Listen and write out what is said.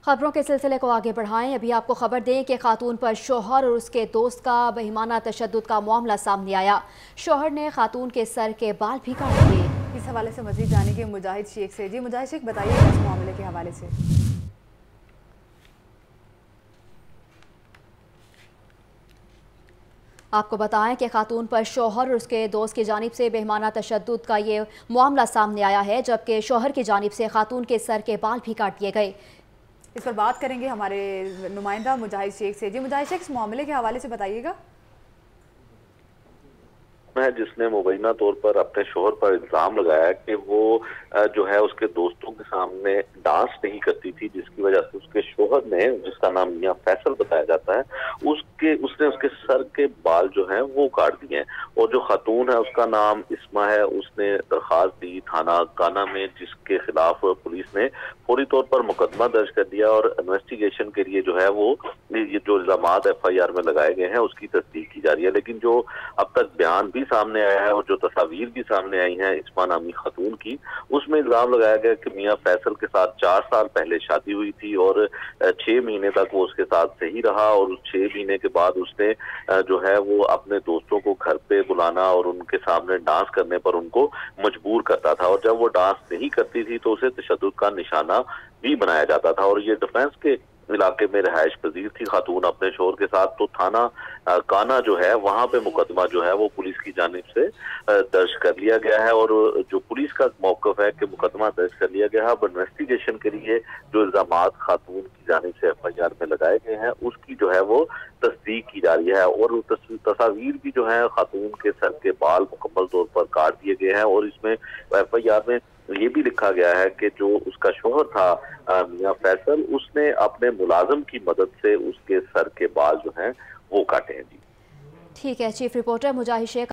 खबरों के सिलसिले को आगे बढ़ाएं। अभी आपको खबर दें कि खातून पर शौहर और उसके दोस्त का बहिमाना तशद्दुद का मामला सामने आया। शौहर ने खातून के सर के बाल भी काट दिए। इस हवाले से मजीद जानेंगे मुजाहिद शेख से। जी मुजाहिद शेख, बताइए इस मामले के हवाले से। आपको बताएं कि खातून पर शौहर और उसके दोस्त की जानिब से बेहमाना तशद्दुद का ये मामला सामने आया है, जबकि शौहर की जानिब से खातून के सर के बाल भी काट दिए गए। इस पर बात करेंगे हमारे नुमाइंदा मुजाहिद शेख से। जी मुजाहिद शेख, इस मामले के हवाले से बताइएगा। है जिसने मुबैना तौर पर अपने शोहर पर इल्जाम लगाया कि वो जो है उसके दोस्तों के सामने डांस नहीं करती थी, जिसकी वजह से उसके शोहर ने, जिसका नाम मियां फैसल बताया जाता है, उसने उसके सर के बाल जो हैं वो काट दिए हैं। और जो खातून है उसका नाम इस्मा है, उसने दरखास्त दी थाना काना में, जिसके खिलाफ पुलिस ने फौरी तौर पर मुकदमा दर्ज कर दिया और इन्वेस्टिगेशन के लिए जो है वो ये जो इल्जामात FIR में लगाए गए हैं उसकी तस्दीक की जा रही है। लेकिन जो अब तक बयान भी सामने आया है और जो तस्वीर भी सामने आई हैं इस्मा नामी खातून की, उसमें इल्जाम लगाया गया कि मियां फैसल के साथ 4 साल पहले शादी हुई थी और 6 महीने तक वो उसके साथ सही रहा और उस 6 महीने के बाद उसने जो है वो अपने दोस्तों को घर पे बुलाना और उनके सामने डांस करने पर उनको मजबूर करता था, और जब वो डांस नहीं करती थी तो उसे तशद्दुद का निशाना भी बनाया जाता था। और ये डिफेंस के इलाके में रहायश पजीर थी खातून अपने शोहर के साथ, तो थाना काना जो है वहां पे मुकदमा जो है वो पुलिस की जानिब से दर्ज कर लिया गया है। और जो पुलिस का मौकफ है कि मुकदमा दर्ज कर लिया गया है, अब इन्वेस्टिगेशन के लिए जो इल्जामात खातून की जानिब से FIR में लगाए गए हैं उसकी जो है वो तस्दीक की जा रही है। और तस्वीर भी जो है खातून के सर के बाल मुकम्मल तौर पर काट दिए गए हैं और इसमें FIR में ये भी लिखा गया है कि जो उसका शोहर था मियां फैसल, उसने अपने मुलाजिम की मदद से उसके सर के बाल जो हैं वो काटे हैं। जी ठीक है, चीफ रिपोर्टर मुजाहिद शेख।